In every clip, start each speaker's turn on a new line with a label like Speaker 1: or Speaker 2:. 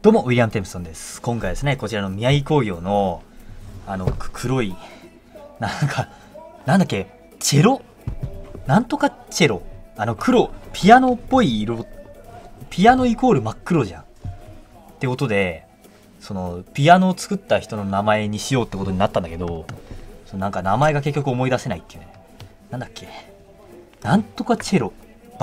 Speaker 1: どうも、ウィリアム・テンプソンです。今回ですね、こちらの宮城工業の、黒い、なんだっけ、チェロなんとかチェロ。黒、ピアノっぽい色、ピアノイコール真っ黒じゃん。ってことで、ピアノを作った人の名前にしようってことになったんだけど、なんか名前が結局思い出せないっていうね。なんだっけ。なんとかチェロ。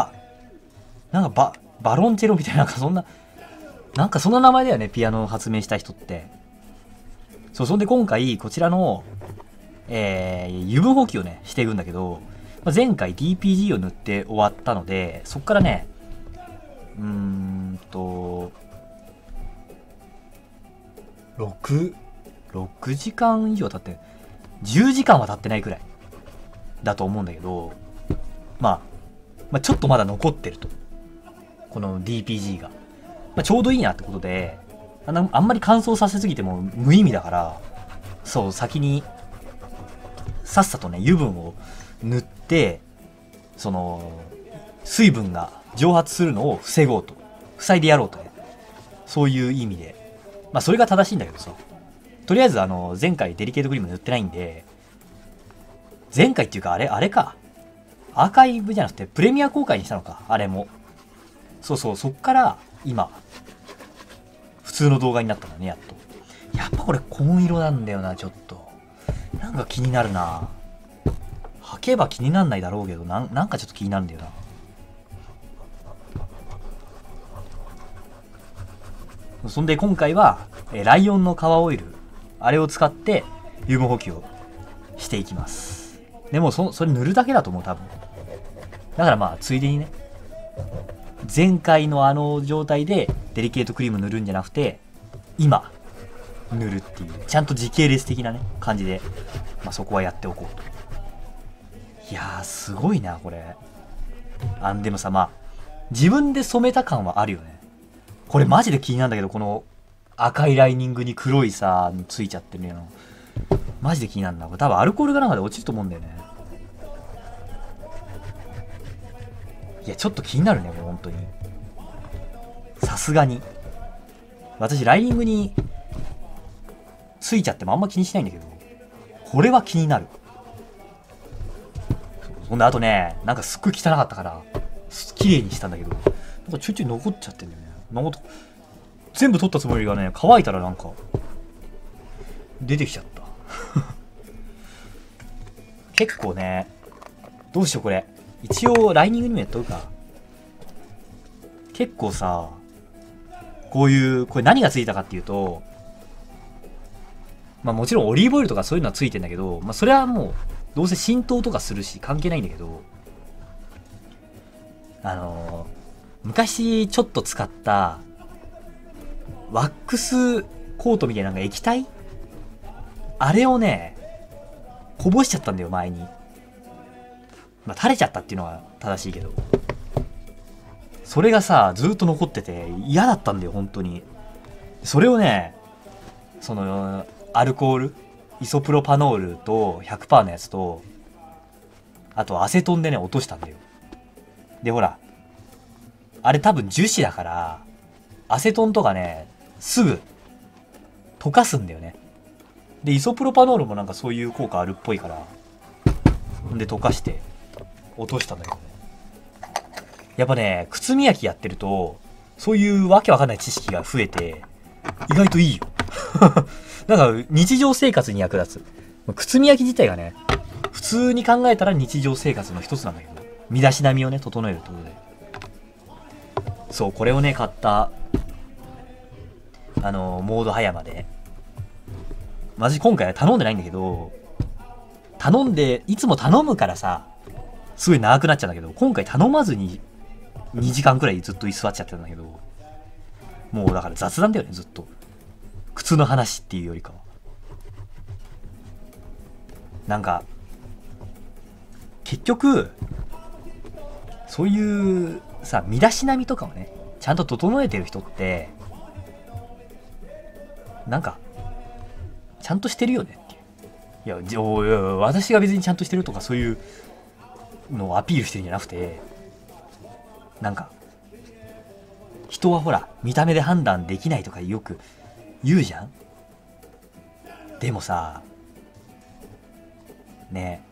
Speaker 1: バロンチェロみたいな、そんな名前だよね、ピアノを発明した人って。そう、そんで今回、こちらの、油分補給をね、していくんだけど、前回 DPG を塗って終わったので、そっからね、6時間以上経って、10時間は経ってないくらいだと思うんだけど、ちょっとまだ残ってると。この DPG が。ちょうどいいなってことで、あんまり乾燥させすぎても無意味だから、そう、先に、さっさとね、油分を塗って、水分が蒸発するのを防ごうと。塞いでやろうとね。そういう意味で。それが正しいんだけどさ。とりあえず前回デリケートクリーム塗ってないんで、前回っていうかあれか。アーカイブじゃなくてプレミア公開にしたのか、あれも。そうそう、そっから今、普通の動画になったんだね、やっと。やっぱこれ紺色なんだよな、ちょっと。なんか気になるな。履けば気になんないだろうけど、なんかちょっと気になるんだよな。そんで今回は、ライオンの革オイル、あれを使って油分補給をしていきます。でもそれ塗るだけだと思う、多分。だからついでにね、前回の状態でデリケートクリーム塗るんじゃなくて、今、塗るっていう、ちゃんと時系列的なね、感じで、そこはやっておこうと。いやー、すごいな、これ。でもさ、自分で染めた感はあるよね。これマジで気になるんだけど、この赤いライニングに黒いさ、ついちゃってるの。マジで気になるな。これ多分アルコールがなんかで落ちると思うんだよね。いや、ちょっと気になるね、もう本当に。さすがに。私、ライニングについちゃってもあんま気にしないんだけど、これは気になる。ほんで、あとね、なんかすっごい汚かったから、綺麗にしたんだけど、なんかちょいちょい残っちゃってんだよね。全部取ったつもりがね、乾いたらなんか、出てきちゃった。結構ね、どうしようこれ。一応、ライニングにもやっとくか。結構さ、これ何がついたかっていうと、もちろんオリーブオイルとかそういうのはついてんだけど、それはもう、どうせ浸透とかするし関係ないんだけど、昔ちょっと使った、ワックスコートみたいな液体あれをね、こぼしちゃったんだよ、前に。垂れちゃったっていうのが正しいけど。それがさ、ずっと残ってて嫌だったんだよ、本当に。それをね、アルコール、イソプロパノールと 100% のやつと、あとアセトンでね、落としたんだよ。で、ほら、あれ多分樹脂だから、アセトンとかね、すぐ溶かすんだよね。で、イソプロパノールもなんかそういう効果あるっぽいから、で、溶かして、落としたんだけどね。やっぱね、靴磨きやってると、そういうわけわかんない知識が増えて、意外といいよ。なんか、日常生活に役立つ。靴磨き自体がね、普通に考えたら日常生活の一つなんだけど、身だしなみをね、整えるってことで。そう、これをね、買った、モード葉山で。マジ今回は頼んでないんだけど、いつも頼むからさ、すごい長くなっちゃうんだけど、今回頼まずに2時間くらいずっと居座っちゃってたんだけど、もうだから雑談だよね、ずっと。靴の話っていうよりかは。なんか、結局、そういうさ、身だしなみとかをね、ちゃんと整えてる人って、なんか、ちゃんとしてるよねっていう。いや、私が別にちゃんとしてるとかそういうのをアピールしてるんじゃなくて、なんか、一人はほら、見た目で判断できないとかよく言うじゃん。でもさ、ね、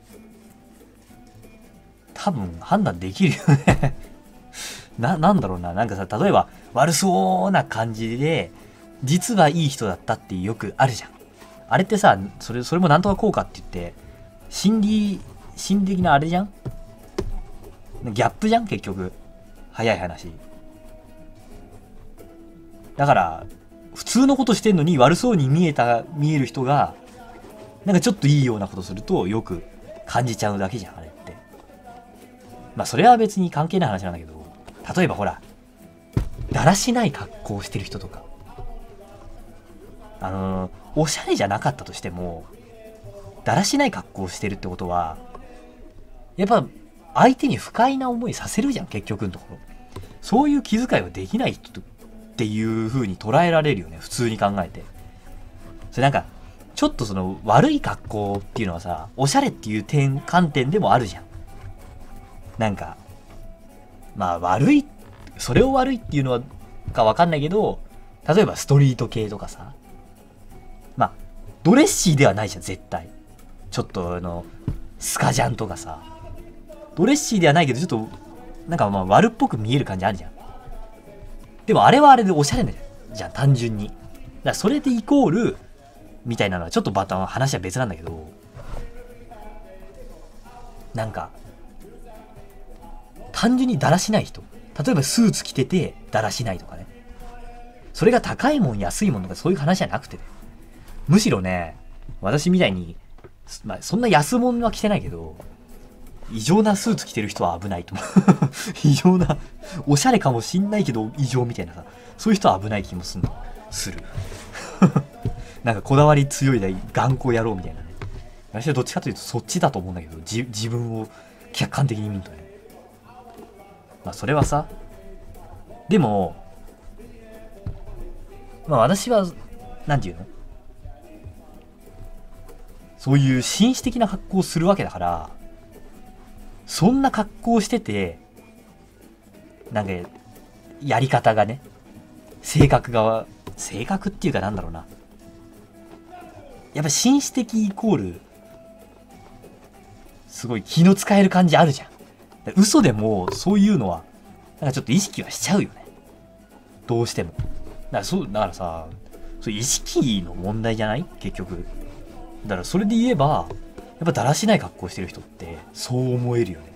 Speaker 1: 多分判断できるよねなんだろうな、なんかさ、例えば悪そうな感じで、実はいい人だったってよくあるじゃん。あれってさ、それもなんとか効果って言って、心理的なあれじゃん。ギャップじゃん、結局。早い話。だから、普通のことしてんのに悪そうに見える人が、なんかちょっといいようなことすると、よく感じちゃうだけじゃん、あれって。まあ、それは別に関係ない話なんだけど、例えばほら、だらしない格好をしてる人とか。おしゃれじゃなかったとしても、だらしない格好をしてるってことは、やっぱ相手に不快な思いさせるじゃん、結局のところ。そういう気遣いはできない人っていう風に捉えられるよね、普通に考えて。それなんか、ちょっとその悪い格好っていうのはさ、おしゃれっていう観点でもあるじゃん。なんか、まあ悪い、それを悪いっていうのはかわかんないけど、例えばストリート系とかさ、まあ、ドレッシーではないじゃん、絶対。ちょっとスカジャンとかさ、ドレッシーではないけど、ちょっと、なんかまあ悪っぽく見える感じあるじゃん。でもあれはあれでおしゃれなじゃん、単純に。だからそれでイコール、みたいなのはちょっとまた話は別なんだけど、なんか、単純にだらしない人。例えばスーツ着ててだらしないとかね。それが高いもん安いもんとかそういう話じゃなくてね。むしろね、私みたいに、まあそんな安物は着てないけど、異常なスーツ着てる人は危ないと思う。異常な、おしゃれかもしんないけど異常みたいなさ、そういう人は危ない気もする。なんかこだわり強い頑固野郎みたいなね。私はどっちかというとそっちだと思うんだけど、自分を客観的に見るとね。まあそれはさ、でも、まあ私は、なんていうの？そういう紳士的な格好をするわけだから、そんな格好をしてて、なんか、やり方がね、性格っていうかなんだろうな。やっぱ紳士的イコール、すごい気の使える感じあるじゃん。嘘でもそういうのは、なんかちょっと意識はしちゃうよね。どうしても。だからさ、そう意識の問題じゃない？結局。だからそれで言えば、やっぱだらしない格好してる人ってそう思えるよね。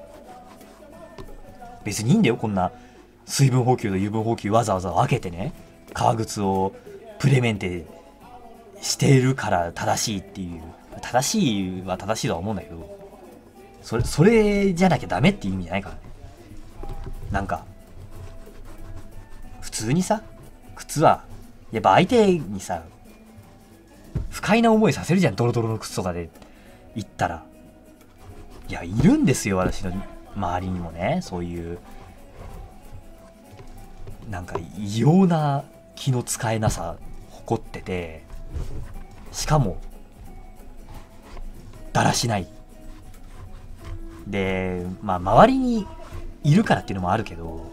Speaker 1: 別にいいんだよ、こんな水分補給と油分補給わざわざ分けてね、革靴をプレメンテしてるから正しいっていう、正しいは正しいとは思うんだけど、それじゃなきゃダメっていう意味じゃないからね。なんか普通にさ、靴はやっぱ相手にさ不快な思いさせるじゃん、ドロドロの靴とかで行ったら。いや、いるんですよ、私の周りにもね、そういうなんか異様な気の使えなさ誇ってて、しかもだらしないで、まあ周りにいるからっていうのもあるけど、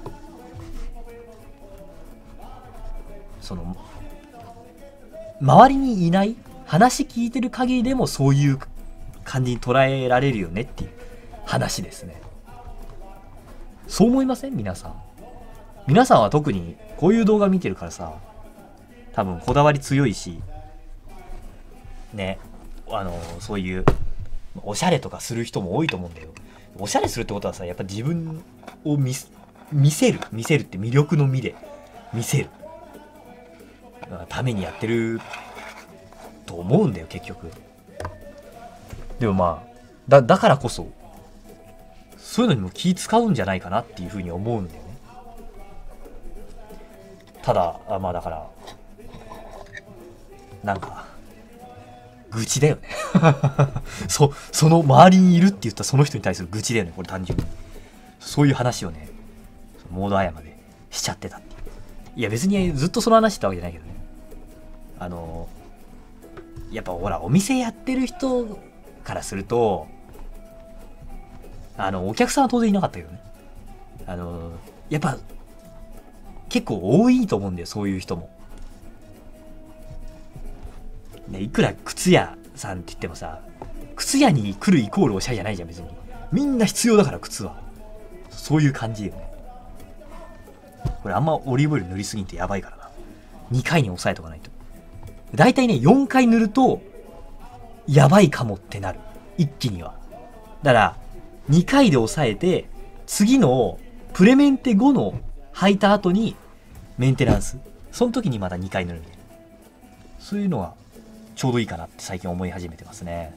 Speaker 1: その周りにいない、話聞いてる限りでもそういう感じに捉えられるよねっていう話ですね。そう思いません？皆さんは特にこういう動画見てるからさ、多分こだわり強いしね、そういうおしゃれとかする人も多いと思うんだよ。おしゃれするってことはさ、やっぱ自分を見せるって魅力の見で見せるためにやってると思うんだよ、結局。でもまあだからこそそういうのにも気使うんじゃないかなっていうふうに思うんだよね。ただまあだからなんか愚痴だよね。その周りにいるって言ったその人に対する愚痴だよね、これ単純に。そういう話をね、モードアヤマでしちゃってたっていう。いや別にずっとその話してたわけじゃないけどね。やっぱほら、お店やってる人からすると、お客さんは当然いなかったけどね。やっぱ結構多いと思うんだよ、そういう人も。ね、いくら靴屋さんって言ってもさ、靴屋に来るイコールおしゃれじゃないじゃん、別に。みんな必要だから、靴は。そういう感じよね。これあんまオリーブオイル塗りすぎてやばいからな。2回に抑えとかないと。だいたいね、4回塗ると、やばいかもってなる。一気には。だから、2回で抑えて、次のプレメンテ後の履いた後にメンテナンス。その時にまた2回塗るみたいな。そういうのはちょうどいいかなって最近思い始めてますね。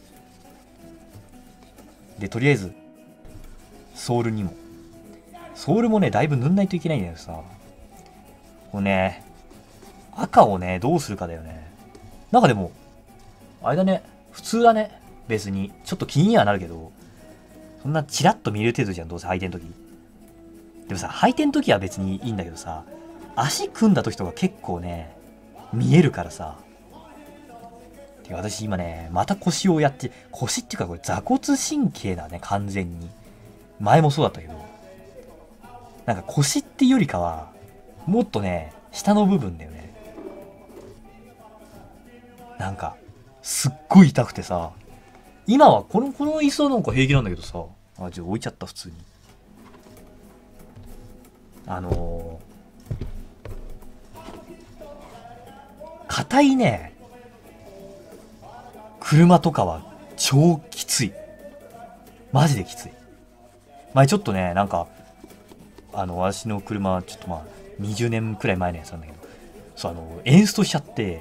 Speaker 1: で、とりあえず、ソールにも。ソールもね、だいぶ塗んないといけないんだけどさ。これね、赤をね、どうするかだよね。なんかでも、あれだね、普通だね。別に。ちょっと気にはなるけど、そんなチラッと見る程度じゃん、どうせ履いてん時。でもさ、履いてん時は別にいいんだけどさ、足組んだ時とか結構ね、見えるからさ。てか私今ね、また腰をやって、腰っていうかこれ座骨神経だね、完全に。前もそうだったけど。なんか腰っていうよりかは、もっとね、下の部分だよね。なんか、すっごい痛くてさ、今はこの椅子はなんか平気なんだけどさ、置いちゃった普通に。硬いね、車とかは超きつい。マジできつい。前ちょっとね、なんか、私の車はちょっとまあ、20年くらい前のやつなんだけど、そう、エンストしちゃって、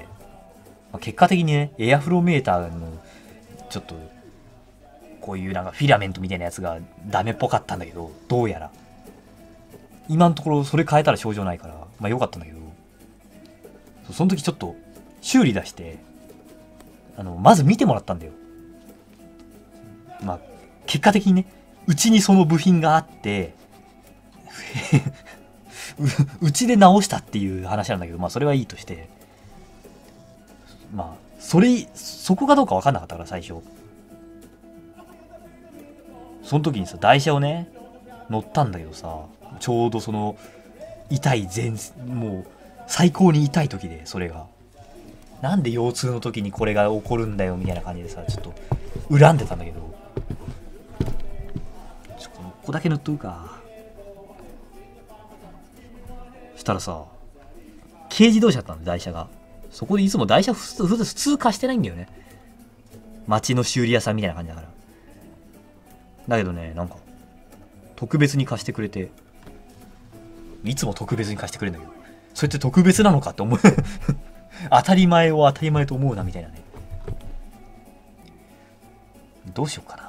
Speaker 1: 結果的にね、エアフロメーターの、ちょっと、こういうなんかフィラメントみたいなやつがダメっぽかったんだけど、どうやら。今のところそれ変えたら症状ないから、まあ良かったんだけど、その時ちょっと修理出して、まず見てもらったんだよ。まあ、結果的にね、うちにその部品があって、うちで直したっていう話なんだけど、まあそれはいいとして、まあ、そこかどうか分かんなかったから最初。その時にさ、台車をね、乗ったんだけどさ、ちょうどその、もう、最高に痛い時で、それが。なんで腰痛の時にこれが起こるんだよ、みたいな感じでさ、ちょっと、恨んでたんだけど。ここだけ塗っとくか。したらさ、軽自動車だったんだ、台車が。そこでいつも台車普通貸してないんだよね。街の修理屋さんみたいな感じだから。だけどね、なんか、特別に貸してくれて、いつも特別に貸してくれるんだけど、それって特別なのかって思う。当たり前を当たり前と思うな、みたいなね。どうしようかな。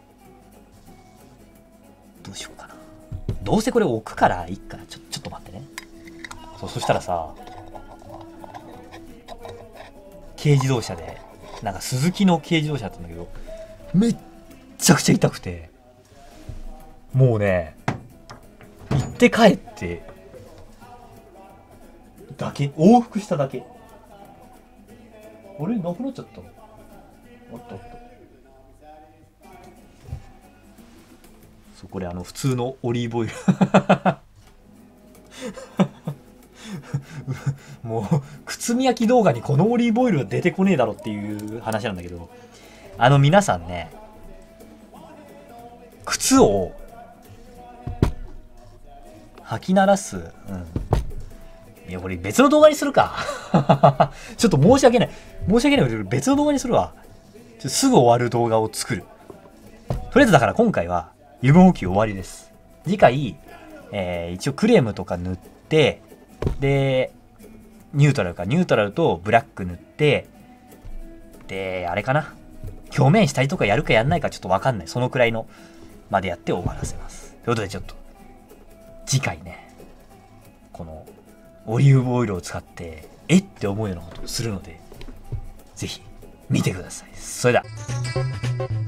Speaker 1: どうせこれ置くからいいから、ちょっと待ってね。そしたらさ、軽自動車で、なんか鈴木の軽自動車だったんだけど、めっちゃくちゃ痛くて、もうね、行って帰ってだけ、往復しただけ。あれなくなっちゃったの？あった。そう、これ普通のオリーブオイル。もう靴磨き動画にこのオリーブオイルは出てこねえだろっていう話なんだけど、皆さんね、靴を履き鳴らす、いや、これ別の動画にするか。ちょっと申し訳ないけど別の動画にするわ。すぐ終わる動画を作る。とりあえずだから今回は油分補給終わりです。次回、一応クレームとか塗って、で、ニュートラルとブラック塗って、で、あれかな。表面下地とかやるかやんないかちょっとわかんない。そのくらいのまでやって終わらせます。ということでちょっと、次回ね、このオリーブオイルを使って、って思うようなことをするので、ぜひ見てください。それでは。